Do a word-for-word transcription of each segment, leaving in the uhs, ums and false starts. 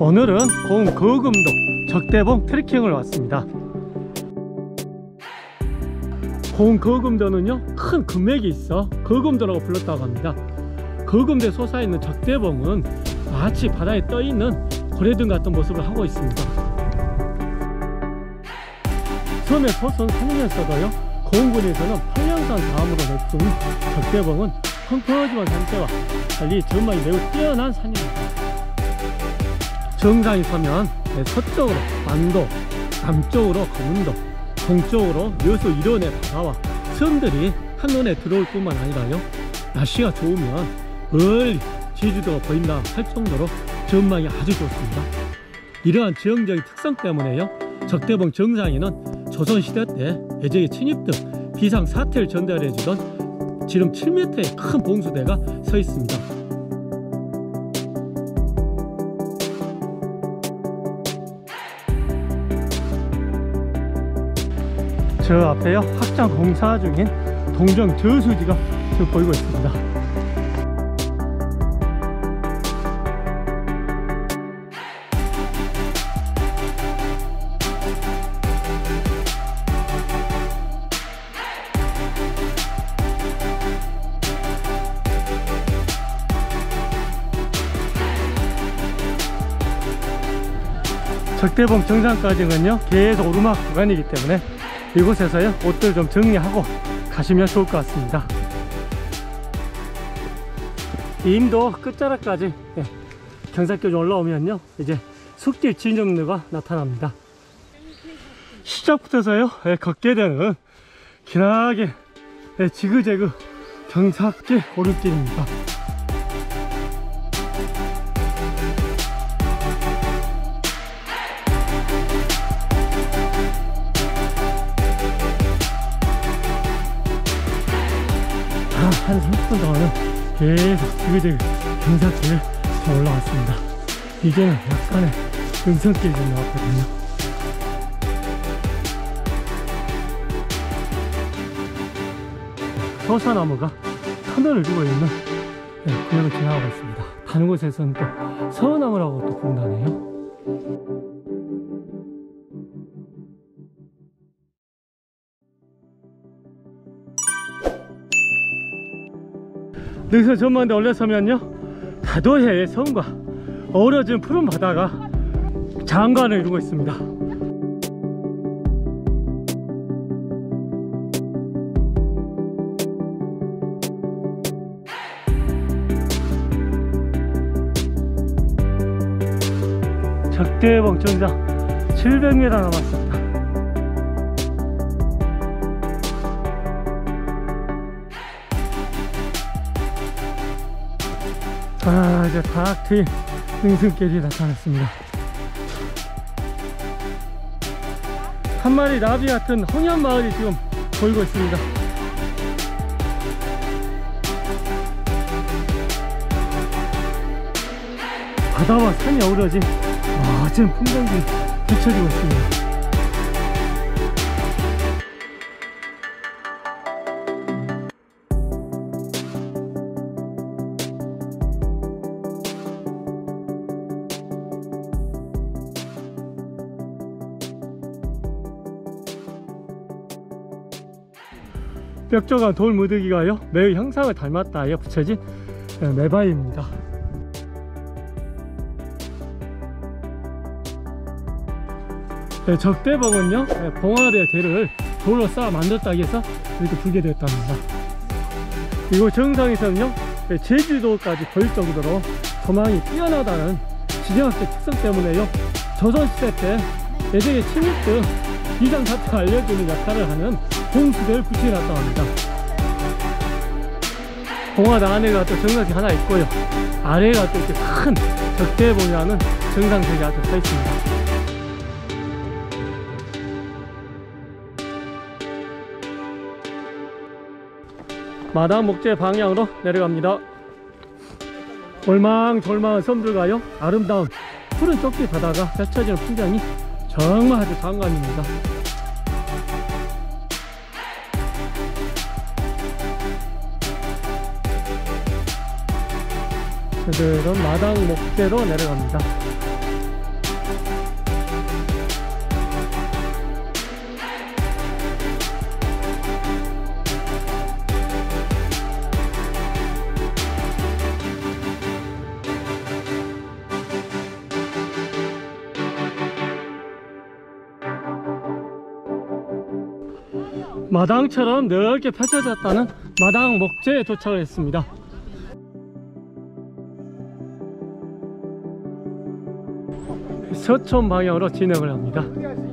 오늘은 봉거금도 적대봉 트레킹을 왔습니다. 봉거금도는요 큰 금맥이 있어 거금도라고 불렀다고 합니다. 거금도에 솟아있는 적대봉은 마치 바다에 떠있는 고래등 같은 모습을 하고 있습니다. 섬에 솟은 산이면서도요 고흥군에서는 팔령산 다음으로 높은 적대봉은 펑퍼짐한 산세와 달리 전망이 매우 뛰어난 산입니다. 정상에 서면 서쪽으로 만도, 남쪽으로 거문도, 동쪽으로 여수 일원의 바다와 섬들이 한눈에 들어올 뿐만 아니라요 날씨가 좋으면 멀리 제주도가 보인다 할 정도로 전망이 아주 좋습니다. 이러한 지형적인 특성 때문에요 적대봉 정상에는 조선시대 때 외적의 침입 등 비상사태를 전달해주던 지름 칠 미터의 큰 봉수대가 서 있습니다. 저 앞에요 확장 공사 중인 동정 저수지가 지금 보이고 있습니다. 적대봉 정상까지는요 계속 오르막 구간이기 때문에 이곳에서요 옷들 좀 정리하고 가시면 좋을 것 같습니다. 임도 끝자락까지 예, 경사길 올라오면요 이제 숲길 진정로가 나타납니다. 시작부터서요 예, 걷게 되는 기나게 예, 지그재그 경사길 오르길입니다. 한 삼십 분 동안은 계속 지그재그 경사길 올라왔습니다. 이제는 약간의 능선길이 좀 나왔거든요. 서사나무가 터널을 두고 있는 네, 구역을 지나가고 있습니다. 다른 곳에서는 또 서나무라고 또 부른다네요. 능선 전망대 올라서면요 다도해의 섬과 어우러진 푸른 바다가 장관을 이루고 있습니다. 적대봉 정상 칠백 미터 남았습니다. 아 이제 딱 트인 능선길이 나타났습니다. 한 마리 나비 같은 홍연마을이 지금 보이고 있습니다. 바다와 산이 어우러진 멋진 풍경들이 펼쳐지고 있습니다. 뾰족한 돌 무더기가요 매우 형상을 닮았다에 붙여진 매바위입니다. 적대봉은요 봉화대 대를 돌로 쌓아 만들었다고 해서 이렇게 불게 되었답니다. 이곳 정상에서는요 제주도까지 보일 정도로 조망이 뛰어나다는 지정학적 특성 때문에요 조선시대 때 외적의 침입 등 비상사태를 알려주는 역할을 하는 봉수대를 붙여놨다고 합니다. 봉화대 안에가 또 정상이 하나 있고요 아래가 또 이렇게 큰 적대봉이라는 정상석이 아주 서 있습니다. 마당 목재 방향으로 내려갑니다. 올망졸망한 섬들과요 아름다운 푸른 쪽지 바다가 펼쳐지는 풍경이 정말 아주 장관입니다. 그들은 마당 목재로 내려갑니다. 마당처럼 넓게 펼쳐졌다는 마당 목재에 도착을 했습니다. 서촌 방향으로 진행을 합니다.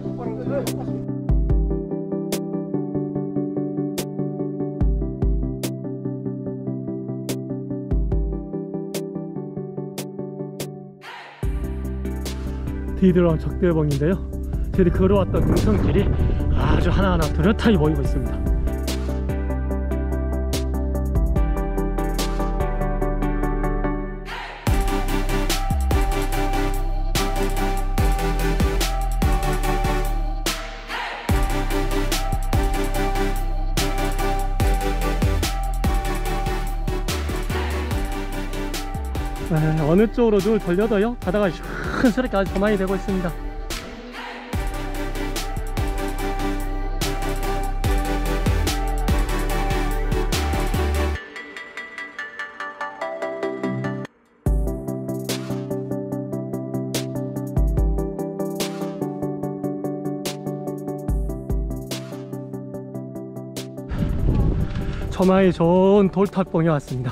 뒤들어온 적대봉인데요, 저희들이 걸어왔던 능선길이 아주 하나하나 뚜렷하게 보이고 있습니다. 네, 어느 쪽으로 눈을 돌려도요 바다가 시원스럽게 아주 조망이 되고 있습니다. 조망이 좋은 돌탑봉에 왔습니다.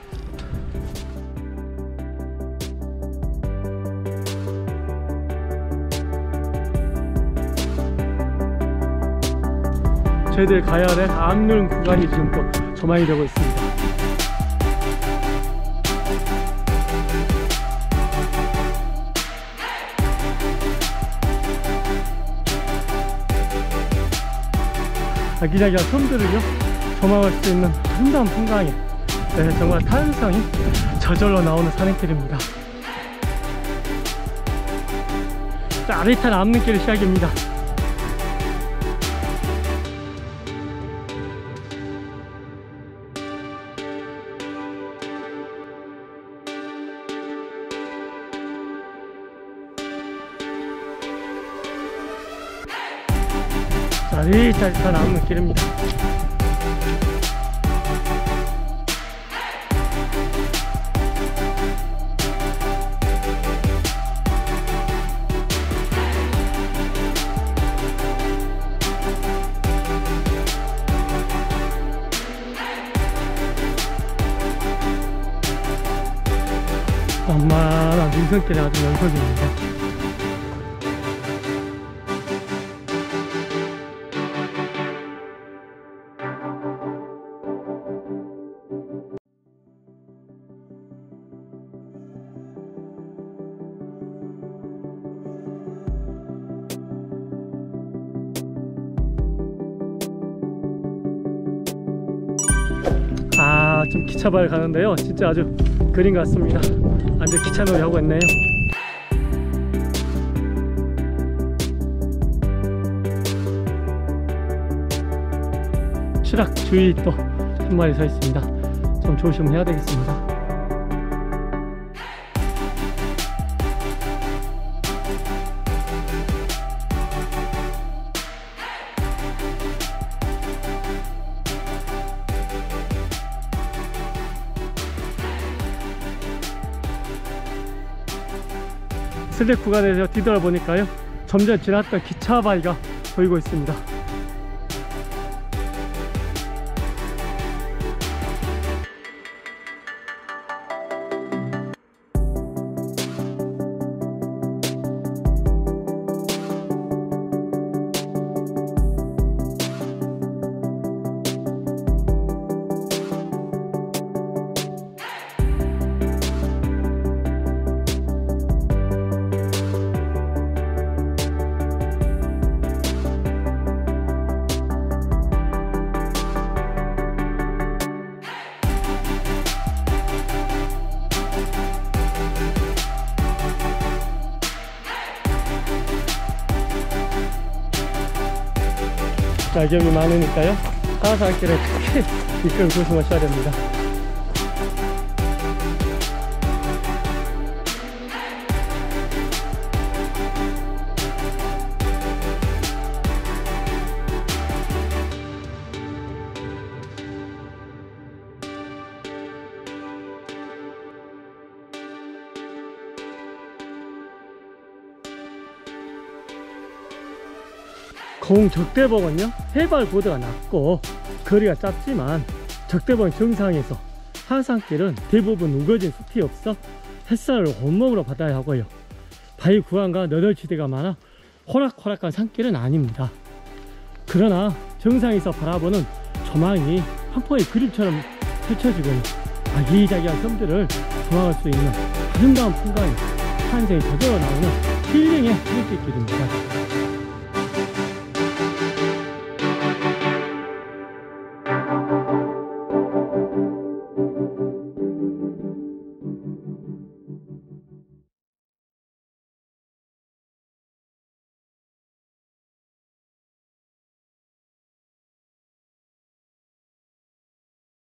저희들 가야 할 암릉 구간이 지금 또 조망이 되고 있습니다. 아기자기한 섬들을요 조망할 수 있는 아름다운 풍광에, 네, 정말 탄성이 저절로 나오는 산행길입니다. 짜릿한 암릉길 시작입니다. 짜릿짜릿한 암릉길입니다. 만만한 능선길의 아주 연속입니다. 아, 좀 기차발 가는데요, 진짜 아주 그림 같습니다. 완전 기차놀이 하고 있네요. 추락 주의 또 한 마리 서 있습니다. 좀 조심해야 되겠습니다. 슬랙 구간에서 뒤돌아보니까요 좀 전 지났던 기차 바위가 보이고 있습니다. 낙엽이 많으니까요 하산길에 특히 미끄럼 조심하셔야 됩니다. 공적대봉은요 해발고도가 낮고 거리가 짧지만 적대봉 정상에서 하산길은 대부분 우거진 숲이 없어 햇살을 온몸으로 받아야 하고요. 바위 구간과 너덜지대가 많아 호락호락한 산길은 아닙니다. 그러나 정상에서 바라보는 조망이 한 폭의 그림처럼 펼쳐지고 아기자기한 섬들을 조망할 수 있는 아름다운 풍광이 산세에 저절로 나오는 힐링의 트레킹길입니다.